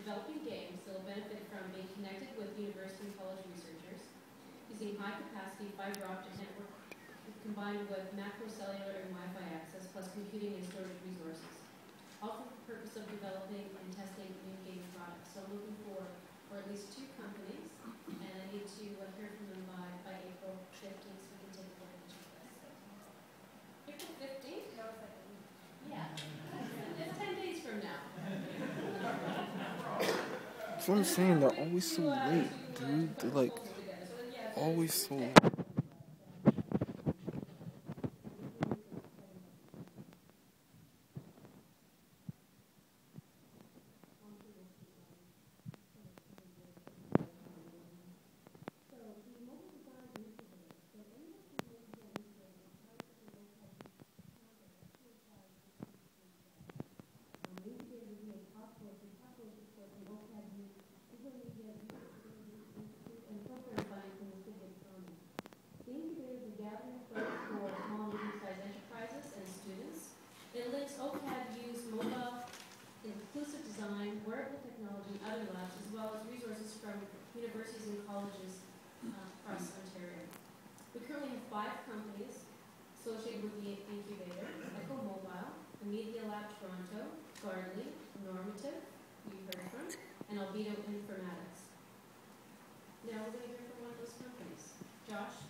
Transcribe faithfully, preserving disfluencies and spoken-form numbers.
developing games that will benefit from being connected with university and college researchers, using high-capacity fiber optic network combined with macro-cellular and Wi-Fi access, plus computing and storage resources, all for the purpose of developing and testing new game products. So I'm looking for, for at least two companies, and I need to uh, hear from them by, by April fifteenth, so we can take a look at the checklist. April fifteenth? Yeah. It's ten days from now. That's what I'm saying, they're always so late, dude. They're like, always so late. It links OCAD use mobile, inclusive design, wearable technology, and other labs, as well as resources from universities and colleges uh, across Ontario. We currently have five companies associated with the incubator: Echo Mobile, the Media Lab Toronto, Guardly, Normative, you heard from, and Albedo Informatics. Now we're going to hear from one of those companies. Josh?